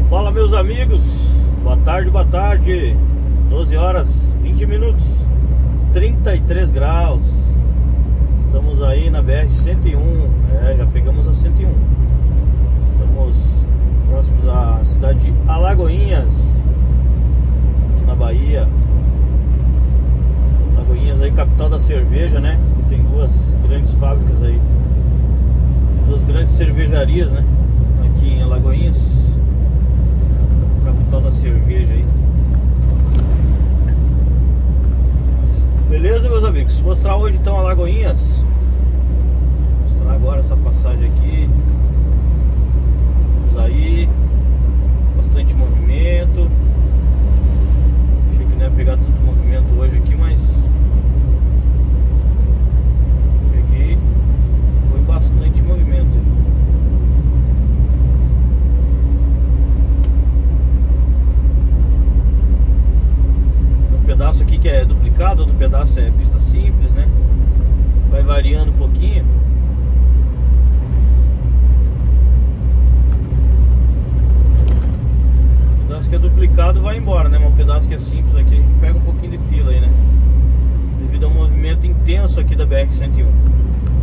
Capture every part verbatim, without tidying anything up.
Fala, meus amigos, boa tarde, boa tarde. Doze horas, vinte minutos, trinta e três graus. Estamos aí na B R cento e um. É, já pegamos a cento e um. Estamos próximos à cidade de Alagoinhas, aqui na Bahia. Alagoinhas aí, capital da cerveja, né? Tem duas grandes fábricas aí, duas grandes cervejarias, né? Aqui em Alagoinhas, capital da cerveja aí. Beleza, meus amigos? Vou mostrar hoje então Alagoinhas. Vou mostrar agora essa passagem aqui. Vamos aí, bastante movimento. Achei que não ia pegar tanto movimento hoje aqui, mas peguei. Foi bastante movimento. Pedaço aqui que é duplicado, outro pedaço é pista simples, né? Vai variando um pouquinho. O pedaço que é duplicado vai embora, né? Mas o pedaço que é simples aqui a gente pega um pouquinho de fila aí, né? Devido ao movimento intenso aqui da B R cento e um.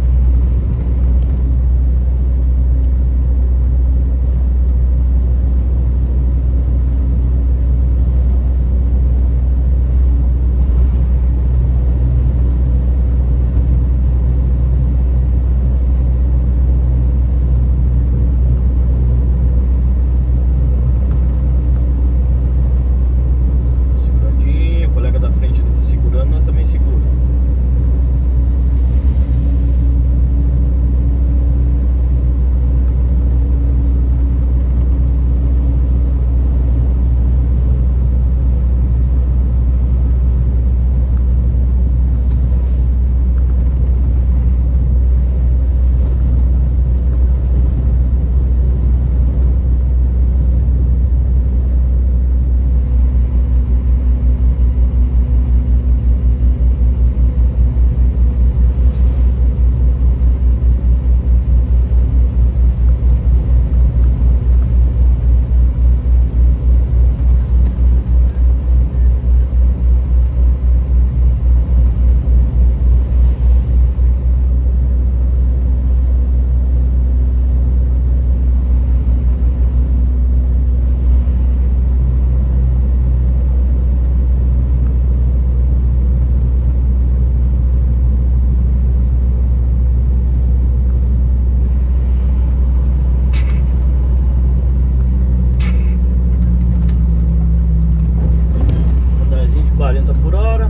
quarenta por hora.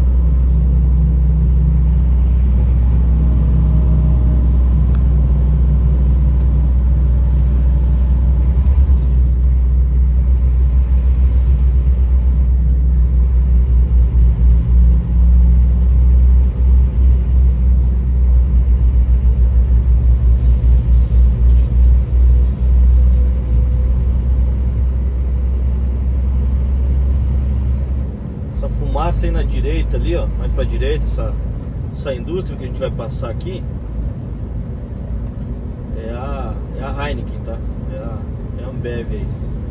Fumaça aí na direita ali, ó, mais pra direita, essa, essa indústria que a gente vai passar aqui é a, é a Heineken, tá? É a, é a Ambev aí.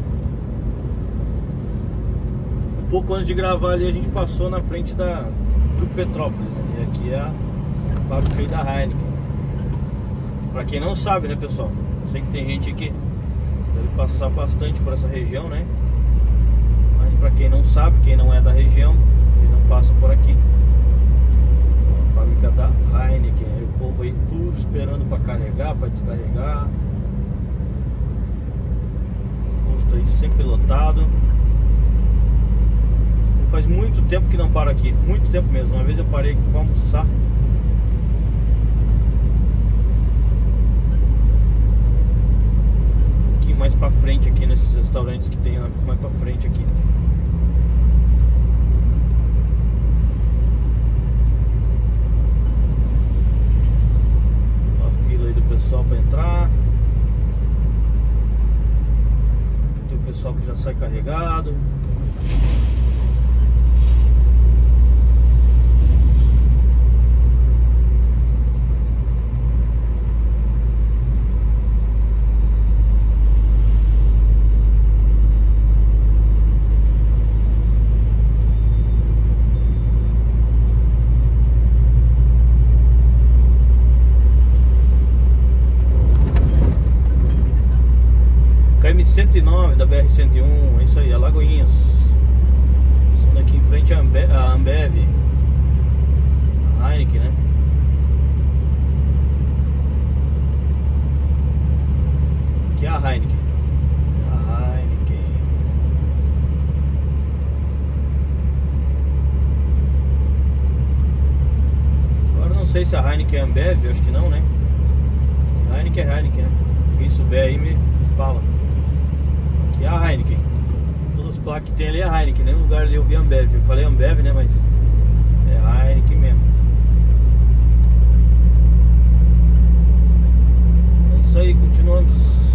Um pouco antes de gravar ali a gente passou na frente da do Petrópolis, né? E aqui é a fábrica aí da Heineken. Pra quem não sabe, né, pessoal? Sei que tem gente aqui que deve passar bastante por essa região, né? Mas pra quem não sabe, quem não é da região e não passa por aqui, a fábrica da Heineken. Aí o povo aí tudo esperando pra carregar, pra descarregar. O posto aí sempre lotado. Faz muito tempo que não paro aqui, muito tempo mesmo. Uma vez eu parei aqui pra almoçar. Um pouquinho mais pra frente aqui, nesses restaurantes que tem mais pra frente aqui. Pessoal para entrar, tem o pessoal que já sai carregado. M cento e nove da B R cento e um, é isso aí, Alagoinhas. Passando aqui em frente a Ambev, a Ambev, a Heineken, né? Aqui é a Heineken. A Heineken. Agora não sei se a Heineken é Ambev, eu acho que não, né? A Heineken é Heineken, né? Quem souber aí me fala. Aqui é a Heineken. Todas as placas que tem ali é a Heineken. Nenhum lugar ali eu vi Ambev. Eu falei Ambev, né? Mas é a Heineken mesmo. É isso aí, continuamos.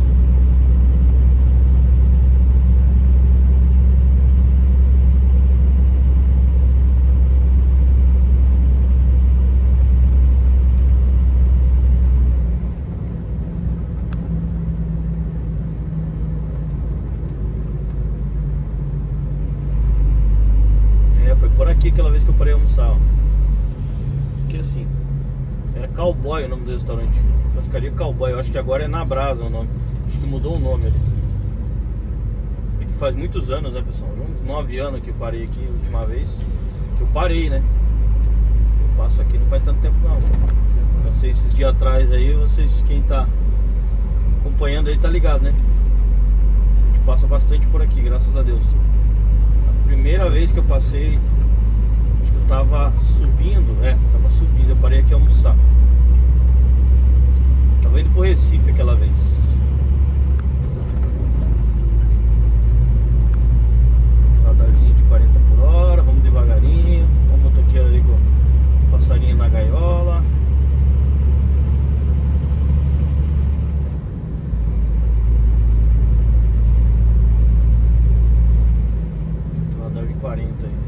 Por aqui, aquela vez que eu parei a almoçar, ó. Que assim, era Cowboy o nome do restaurante, Churrascaria Cowboy. Eu acho que agora é Na Brasa o nome. Acho que mudou o nome ali. É que faz muitos anos, né, pessoal? Uns nove anos que eu parei aqui a última vez. Que eu parei, né? Eu passo aqui não faz tanto tempo não. Eu sei esses dias atrás aí, vocês, quem tá acompanhando aí tá ligado, né? A gente passa bastante por aqui, graças a Deus. A primeira vez que eu passei, acho que eu tava subindo, é, tava subindo, eu parei aqui a almoçar. Tava indo pro Recife aquela vez. Radarzinho de quarenta por hora, vamos devagarinho. Ó o motoqueiro ali com o passarinho na gaiola. Radar de quarenta aí.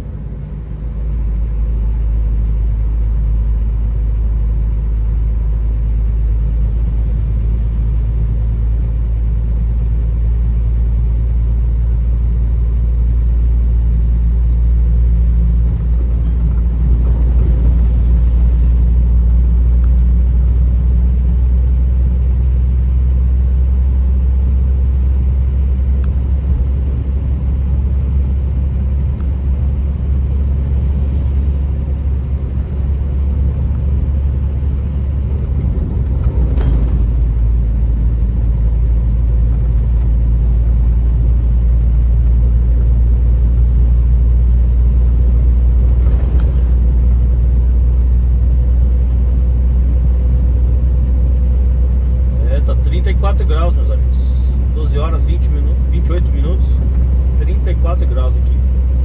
trinta e quatro graus, meus amigos. doze horas, vinte minutos, vinte e oito minutos. trinta e quatro graus aqui.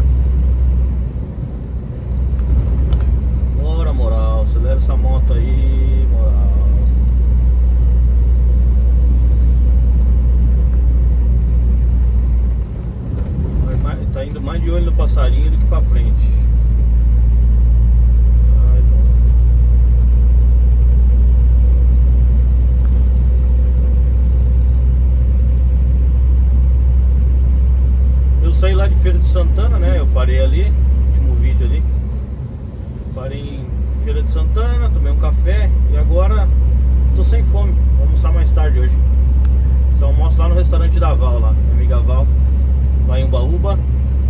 Bora, moral. Acelera essa moto aí, moral. Tá indo mais de olho no passarinho do que pra frente. Eu saí lá de Feira de Santana, né? Eu parei ali, último vídeo ali. Parei em Feira de Santana, tomei um café e agora tô sem fome. Vou almoçar mais tarde hoje. Só almoço lá no restaurante da Val, lá, minha amiga Val, lá em Ubaúba.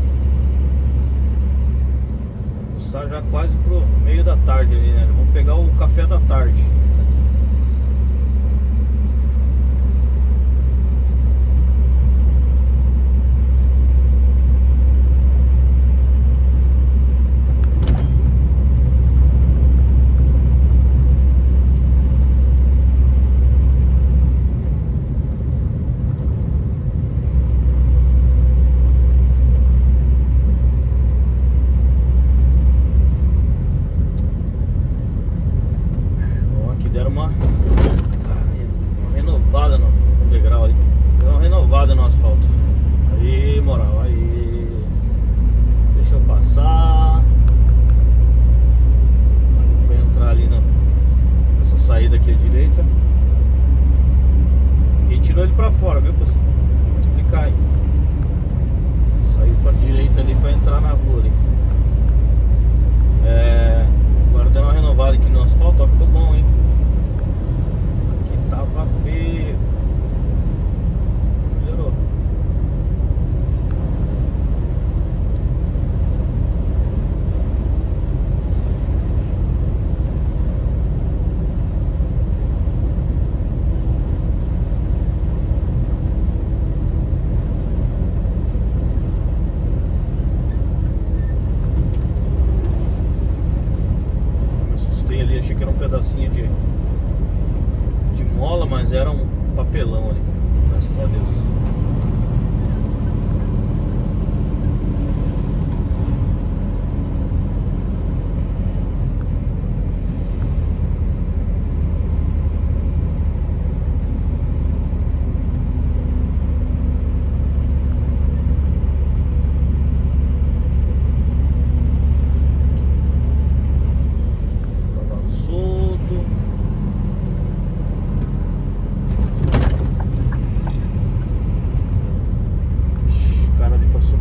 Almoçar já quase pro meio da tarde ali, né? Vamos pegar o café da tarde. Deram uma, uma renovada no, no degrau ali. Deu uma renovada no asfalto. Aí, moral, aí. Deixa eu passar. Foi entrar ali na, nessa saída aqui à direita. Quem tirou ele pra fora, viu, pessoal? Vou explicar aí. Saiu pra direita ali pra entrar na rua ali. É, agora deu uma renovada aqui no asfalto, ó, ficou bom, hein? Tava feio.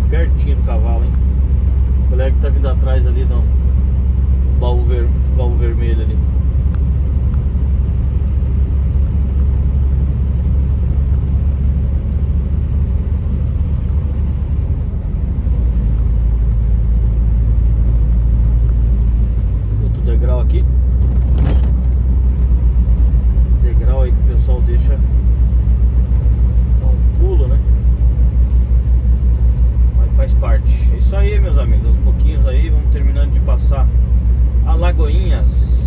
pertinho do cavalo, hein? O colega que tá vindo atrás ali, no baú, ver, baú vermelho ali. Outro degrau aqui. Esse degrau aí que o pessoal deixa dar um pulo, né? Faz parte. É isso aí, meus amigos. Aos pouquinhos aí, vamos terminando de passar Alagoinhas.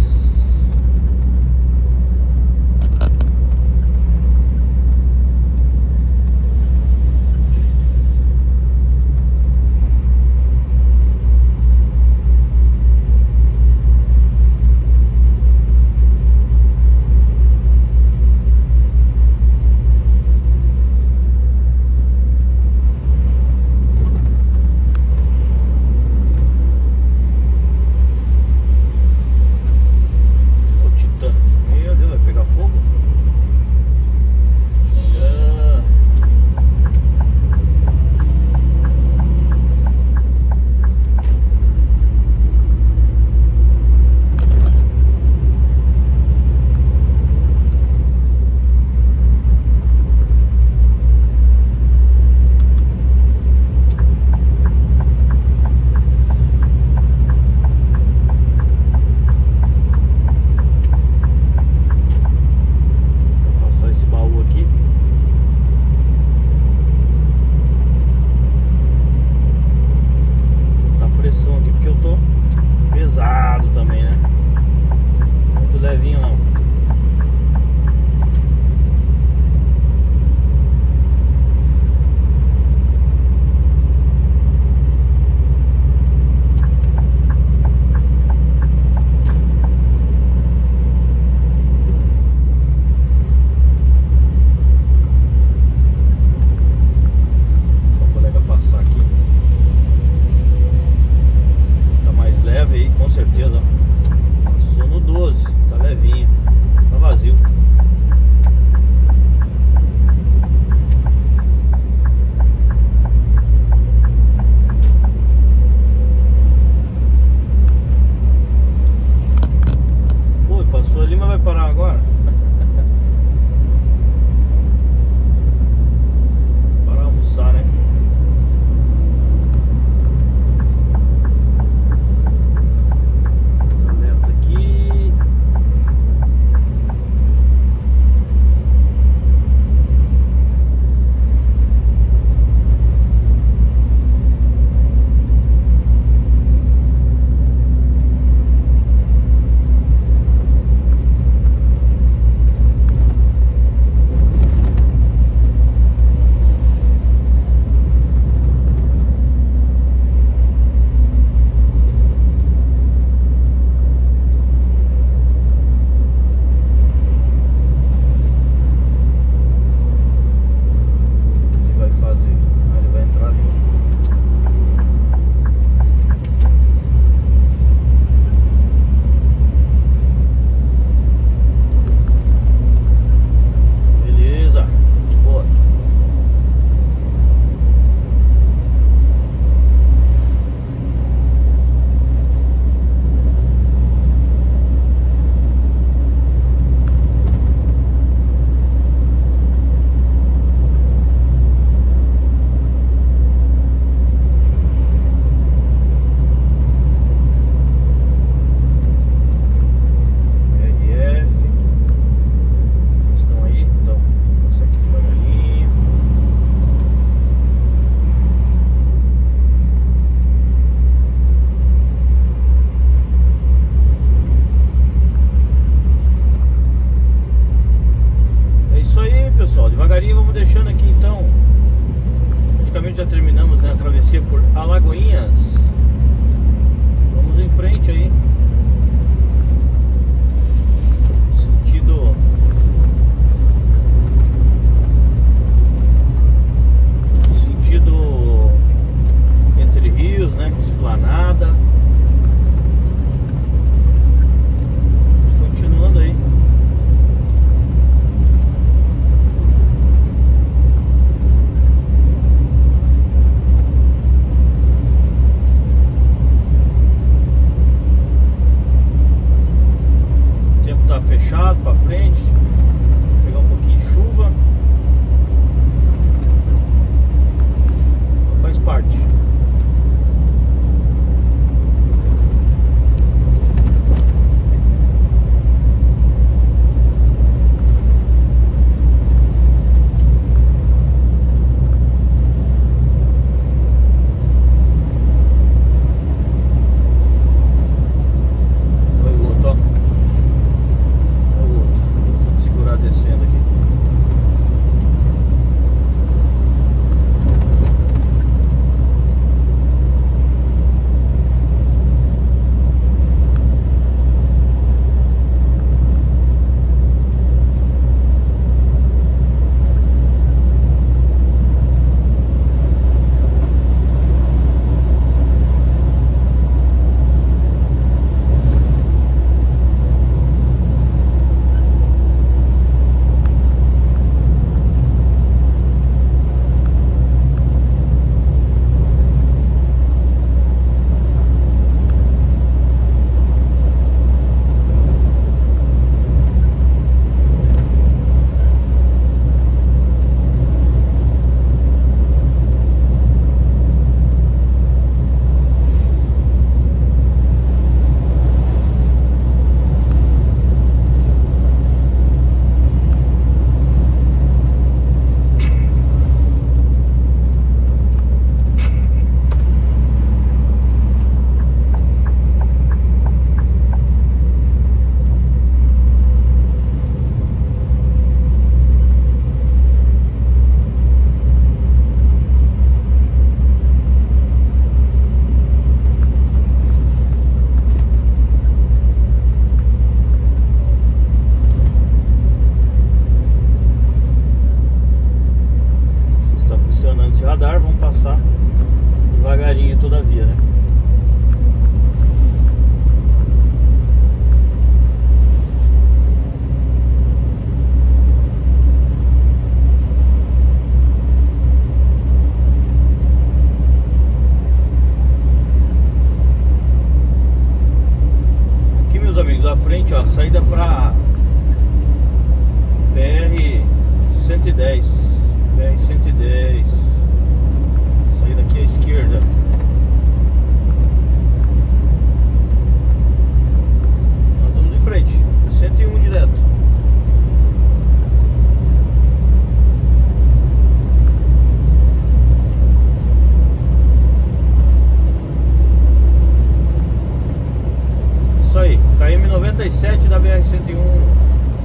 já terminamos, né, a travessia por Alagoinhas. Vamos em frente aí. Sentido Sentido Entre Rios, né, com Esplanada. Continuando aí. radar, vamos passar devagarinho todavia, né? Aqui, meus amigos, à frente, ó, a saída para B R cento e dez, B R cento e dez, saída aqui à esquerda. Nós vamos em frente, cento e um direto. Isso aí, K M noventa e sete da B R cento e um.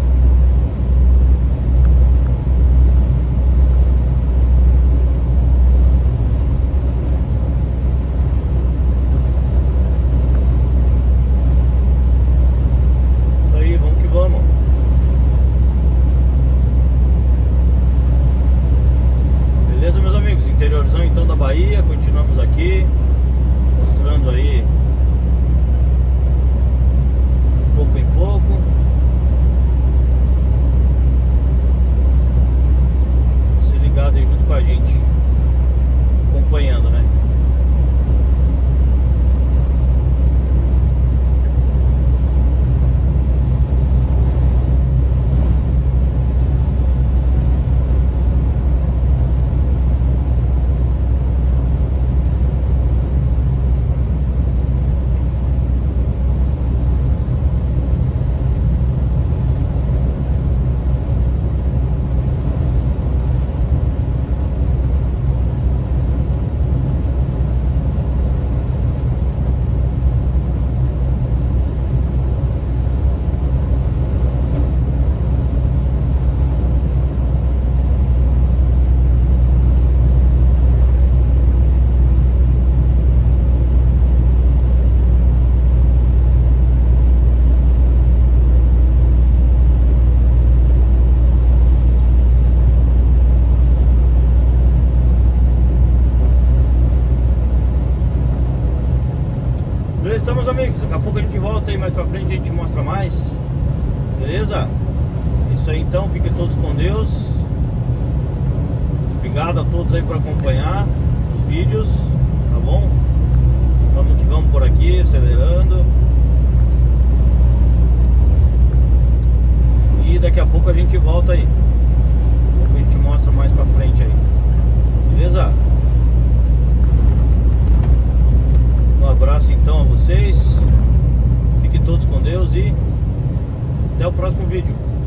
Beleza, meus amigos? Interiorzão então da Bahia, continuamos aqui mostrando aí pouco em pouco. Se ligado aí junto com a gente, acompanhando, né? Estamos, amigos, daqui a pouco a gente volta aí mais pra frente, a gente mostra mais. Beleza? Isso aí então, fiquem todos com Deus. Obrigado a todos aí por acompanhar os vídeos, tá bom? Vamos que vamos por aqui, acelerando. E daqui a pouco a gente volta aí. Daqui a pouco a gente mostra mais pra frente aí. Beleza? Um abraço então a vocês. Fiquem todos com Deus e até o próximo vídeo.